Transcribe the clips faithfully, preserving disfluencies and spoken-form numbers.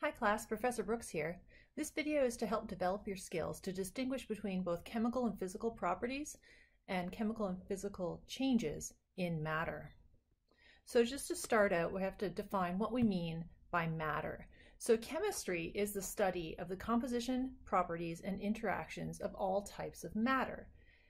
Hi class, Professor Brooks here. This video is to help develop your skills to distinguish between both chemical and physical properties and chemical and physical changes in matter. So just to start out, we have to define what we mean by matter. So chemistry is the study of the composition, properties, and interactions of all types of matter.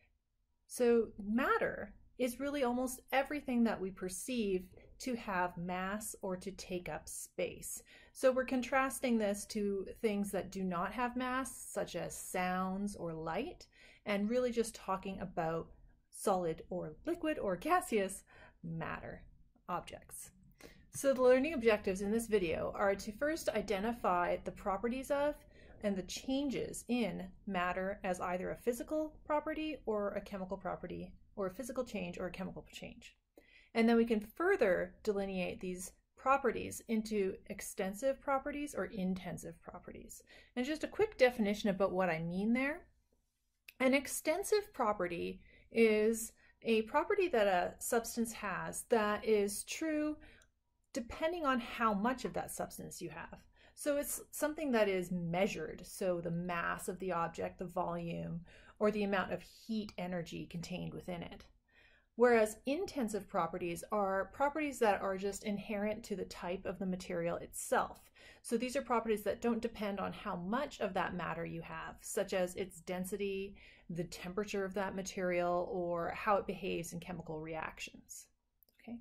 So matter is really almost everything that we perceive to have mass or to take up space. So we're contrasting this to things that do not have mass, such as sounds or light, and really just talking about solid or liquid or gaseous matter objects. So the learning objectives in this video are to first identify the properties of and the changes in matter as either a physical property or a chemical property, or a physical change or a chemical change. And then we can further delineate these properties into extensive properties or intensive properties. And just a quick definition about what I mean there. An extensive property is a property that a substance has that is true depending on how much of that substance you have. So it's something that is measured, so the mass of the object, the volume, or the amount of heat energy contained within it. Whereas intensive properties are properties that are just inherent to the type of the material itself. So these are properties that don't depend on how much of that matter you have, such as its density, the temperature of that material, or how it behaves in chemical reactions. Okay,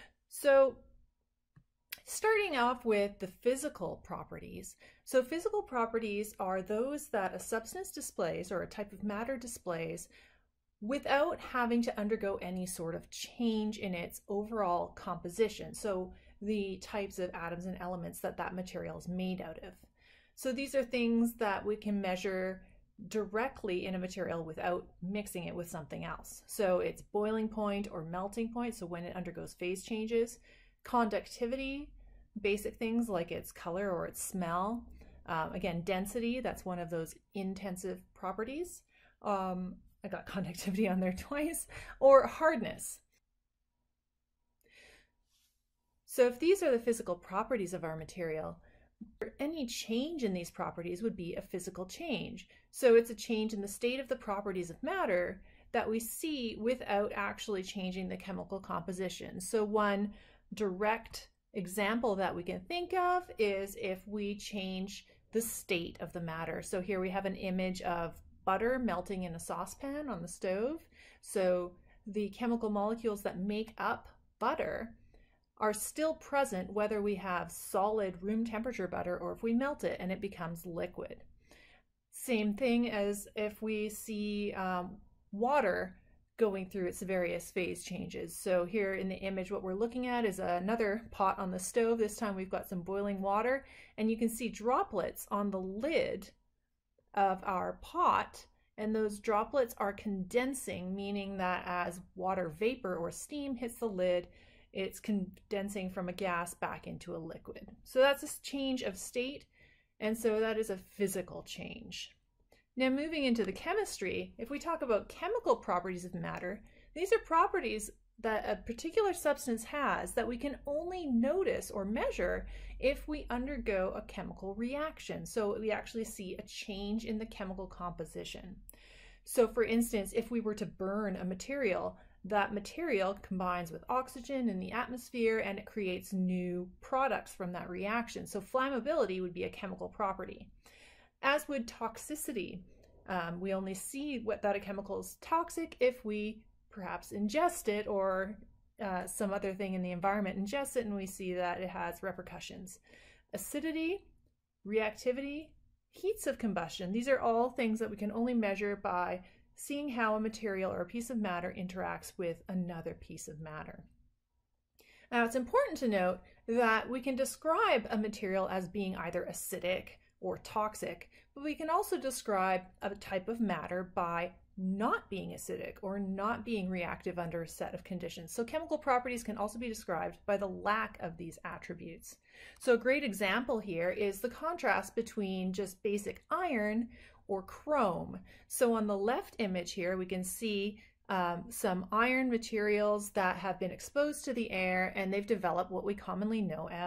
so starting off with the physical properties. So physical properties are those that a substance displays or a type of matter displays without having to undergo any sort of change in its overall composition. So the types of atoms and elements that that material is made out of. So these are things that we can measure directly in a material without mixing it with something else. So it's boiling point or melting point, so when it undergoes phase changes. Conductivity, basic things like its color or its smell. Um, again, density, that's one of those intensive properties. Um, I got conductivity on there twice. Or hardness. So if these are the physical properties of our material, any change in these properties would be a physical change. So it's a change in the state of the properties of matter that we see without actually changing the chemical composition. So one direct example that we can think of is if we change the state of the matter. So here we have an image of butter melting in a saucepan on the stove. So the chemical molecules that make up butter are still present whether we have solid room temperature butter or if we melt it and it becomes liquid. Same thing as if we see um, water going through its various phase changes. So here in the image what we're looking at is another pot on the stove. This time we've got some boiling water and you can see droplets on the lid of our pot, and those droplets are condensing, meaning that as water vapor or steam hits the lid, it's condensing from a gas back into a liquid. So that's a change of state, and so that is a physical change. Now moving into the chemistry, if we talk about chemical properties of matter, these are properties that a particular substance has that we can only notice or measure if we undergo a chemical reaction. So we actually see a change in the chemical composition. So for instance, if we were to burn a material, that material combines with oxygen in the atmosphere and it creates new products from that reaction. So flammability would be a chemical property. As would toxicity. Um, we only see what that a chemical is toxic if we perhaps ingest it or uh, some other thing in the environment ingest it and we see that it has repercussions. Acidity, reactivity, heats of combustion, these are all things that we can only measure by seeing how a material or a piece of matter interacts with another piece of matter. Now it's important to note that we can describe a material as being either acidic or toxic, but we can also describe a type of matter by not being acidic or not being reactive under a set of conditions. So chemical properties can also be described by the lack of these attributes. So a great example here is the contrast between just basic iron or chrome. So on the left image here we can see um, some iron materials that have been exposed to the air and they've developed what we commonly know as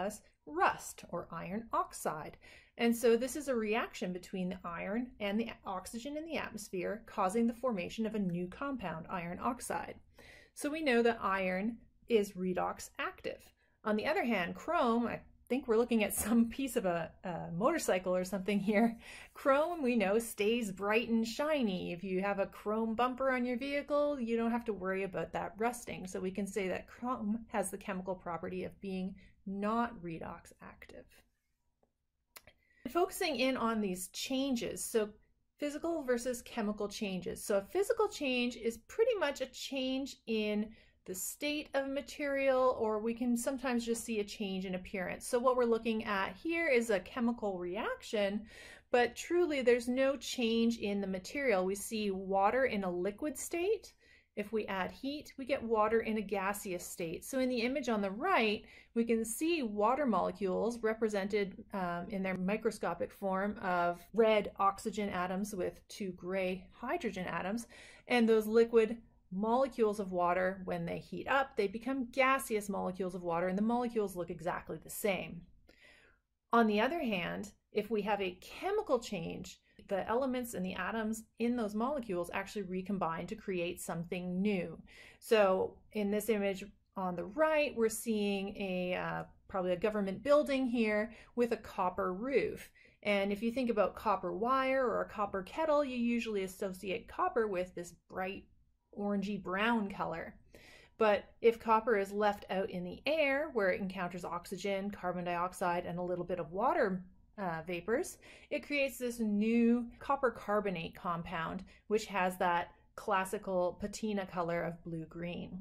rust or iron oxide. And so this is a reaction between the iron and the oxygen in the atmosphere, causing the formation of a new compound, iron oxide. So we know that iron is redox active. On the other hand, chrome, I think we're looking at some piece of a, a motorcycle or something here. Chrome, we know, stays bright and shiny. If you have a chrome bumper on your vehicle, you don't have to worry about that rusting. So we can say that chrome has the chemical property of being not redox active. Focusing in on these changes, so physical versus chemical changes. So a physical change is pretty much a change in the state of material, or we can sometimes just see a change in appearance. So what we're looking at here is a chemical reaction, but truly there's no change in the material. We see water in a liquid state. If we add heat, we get water in a gaseous state. So in the image on the right, we can see water molecules represented um, in their microscopic form of red oxygen atoms with two gray hydrogen atoms. And those liquid molecules of water, when they heat up, they become gaseous molecules of water, and the molecules look exactly the same. On the other hand, if we have a chemical change, the elements and the atoms in those molecules actually recombine to create something new. So in this image on the right, we're seeing a uh, probably a government building here with a copper roof. And if you think about copper wire or a copper kettle, you usually associate copper with this bright orangey brown color. But if copper is left out in the air where it encounters oxygen, carbon dioxide, and a little bit of water Uh, vapors, it creates this new copper carbonate compound, which has that classical patina color of blue-green.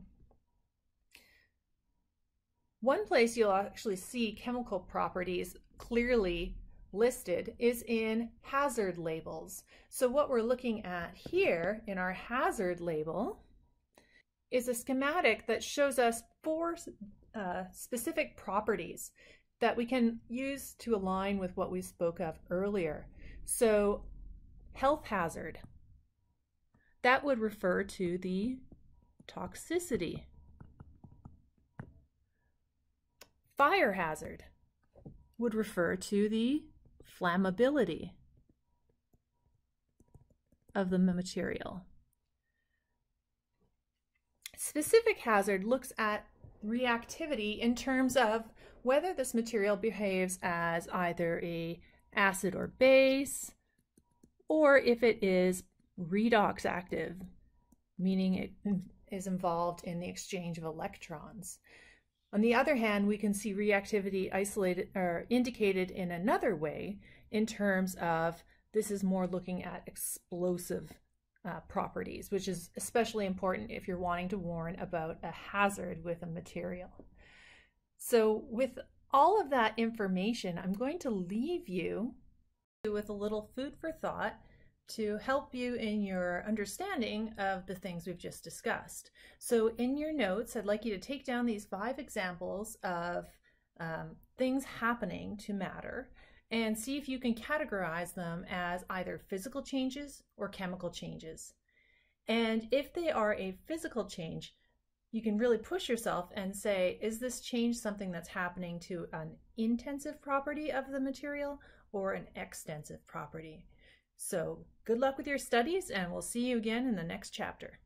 One place you'll actually see chemical properties clearly listed is in hazard labels. So what we're looking at here in our hazard label is a schematic that shows us four uh, specific properties that we can use to align with what we spoke of earlier. So health hazard, that would refer to the toxicity. Fire hazard would refer to the flammability of the material. Specific hazard looks at reactivity in terms of whether this material behaves as either a acid or base, or if it is redox active, meaning it is involved in the exchange of electrons. On the other hand, we can see reactivity isolated or indicated in another way in terms of this is more looking at explosive uh, properties, which is especially important if you're wanting to warn about a hazard with a material. So with all of that information, I'm going to leave you with a little food for thought to help you in your understanding of the things we've just discussed. So in your notes, I'd like you to take down these five examples of um, things happening to matter and see if you can categorize them as either physical changes or chemical changes. And if they are a physical change, you can really push yourself and say, is this change something that's happening to an intensive property of the material or an extensive property? So good luck with your studies, and we'll see you again in the next chapter.